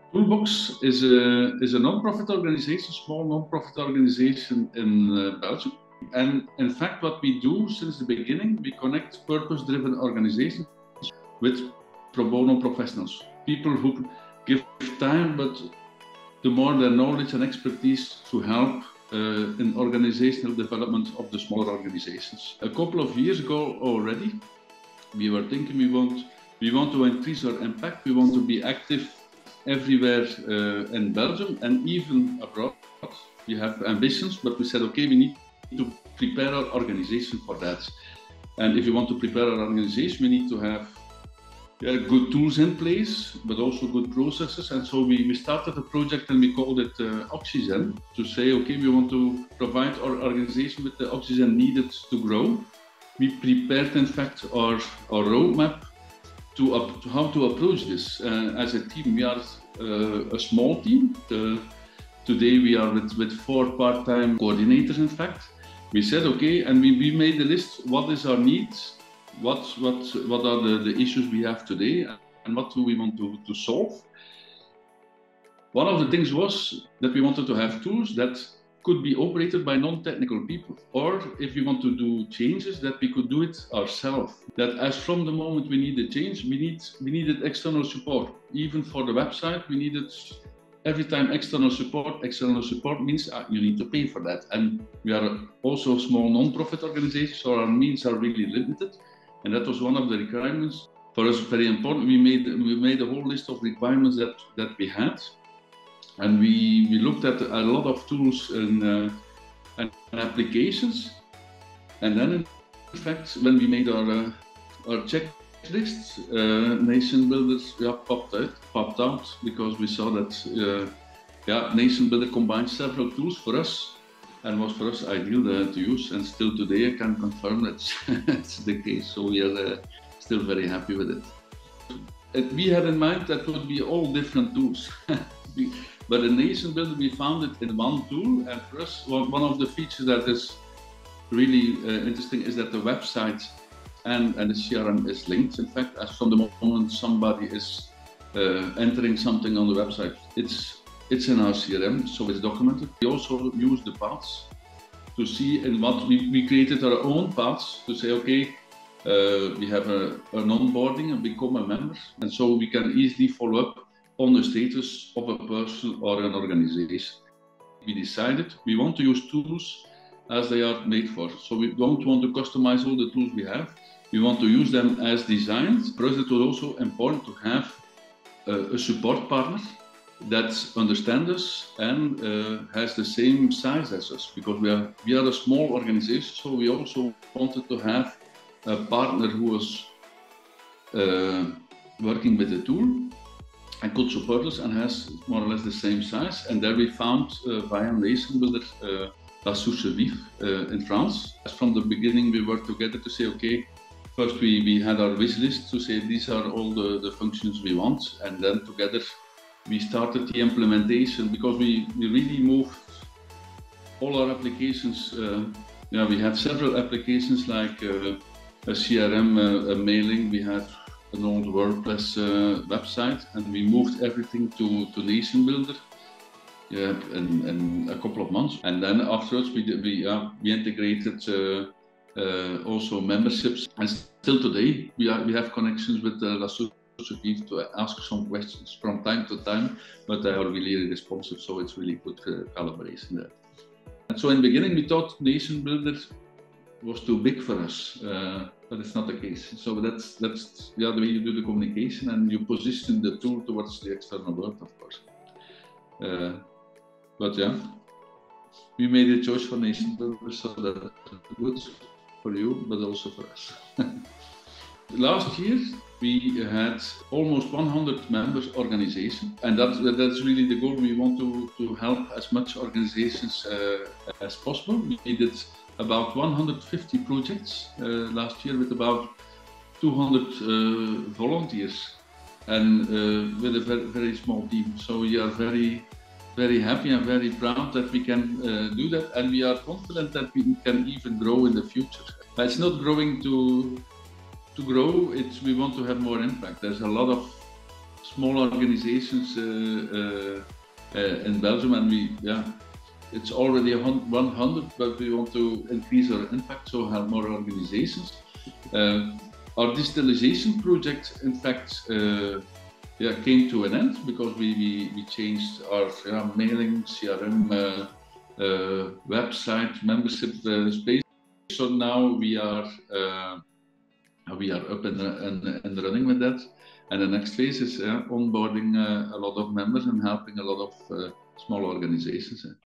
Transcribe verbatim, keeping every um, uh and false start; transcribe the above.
Toolbox is a, is a non-profit organization, small non-profit organization in uh, Belgium. And in fact, what we do since the beginning, we connect purpose-driven organizations with pro bono professionals, people who give time, but the more their knowledge and expertise to help uh, in organizational development of the smaller organizations. A couple of years ago already, we were thinking we want, we want to increase our impact, we want to be active everywhere uh, in Belgium and even abroad. We have ambitions, but we said, okay, we need to prepare our organization for that. And if we want to prepare our organization, we need to have yeah, good tools in place, but also good processes. And so we, we started a project and we called it uh, Oxygen, to say, okay, we want to provide our organization with the oxygen needed to grow. We prepared, in fact, our, our roadmap to, up, to how to approach this. Uh, as a team, we are uh, a small team. Uh, today we are with, with four part-time coordinators, in fact. We said, okay, and we, we made a list, what is our needs? What, what, what are the, the issues we have today and what do we want to, to solve? One of the things was that we wanted to have tools that could be operated by non-technical people, or if we want to do changes, that we could do it ourselves. That as from the moment we need a change, we, need, we needed external support. Even for the website, we needed every time external support. External support means uh, you need to pay for that. And we are also a small non-profit organization, so our means are really limited. And that was one of the requirements. For us, very important. We made, we made a whole list of requirements that, that we had. And we, we looked at a lot of tools and, uh, and applications. And then, in fact, when we made our, uh, our checklist, uh, Nation Builders yeah, popped out, popped out because we saw that uh, yeah, Nation Builder combines several tools for us and was for us ideal uh, to use. And still today, I can confirm that that's the case. So we are uh, still very happy with it. it. We had in mind that would be all different tools. we, But in Nation Builder, we found it in one tool, and for us, one of the features that is really uh, interesting is that the website and, and the C R M is linked. In fact, as from the moment somebody is uh, entering something on the website, it's, it's in our C R M, so it's documented. We also use the paths to see in what we, we created our own paths to say, okay, uh, we have a, an onboarding and become a member, and so we can easily follow up on the status of a person or an organization. We decided we want to use tools as they are made for. So we don't want to customize all the tools we have. We want to use them as designed. For us, it was also important to have uh, a support partner that understands us and uh, has the same size as us, because we are, we are a small organization, so we also wanted to have a partner who was uh, working with the tool and could support us and has more or less the same size. And there we found uh, via Nation Builder uh, La Source Vive uh, in France. As from the beginning we worked together to say, okay, first we, we had our wish list to say these are all the, the functions we want, and then together we started the implementation, because we, we really moved all our applications. Uh, yeah, we have several applications like uh, a C R M, uh, a mailing, we had an old WordPress uh, website, and we moved everything to, to Nation Builder yeah, in, in a couple of months. And then afterwards we, did, we, uh, we integrated uh, uh, also memberships, and still today we, are, we have connections with uh, La Source Vive to ask some questions from time to time, but they are really responsive, so it's really good uh, collaboration there. And so in the beginning we thought Nation Builder was too big for us, uh, but it's not the case. So that's that's yeah, the way you do the communication, and you position the tool towards the external world, of course. Uh, but yeah, we made a choice for Nation Builder, so that's good for you, but also for us. Last year we had almost one hundred members organization, and that's, that's really the goal. We want to, to help as much organizations uh, as possible. We did about one hundred fifty projects uh, last year with about two hundred uh, volunteers, and uh, with a very, very small team. So we are very, very happy and very proud that we can uh, do that, and we are confident that we can even grow in the future. It's not growing to to grow, it's, we want to have more impact. There's a lot of small organizations uh, uh, uh, in Belgium, and we, yeah, it's already one hundred, but we want to increase our impact, so have more organizations. Uh, our digitalization project, in fact, uh, yeah, came to an end because we, we, we changed our yeah, mailing, C R M, uh, uh, website, membership uh, space. So now we are uh, we are up and, and, and running with that. And the next phase is uh, onboarding uh, a lot of members and helping a lot of uh, small organizations.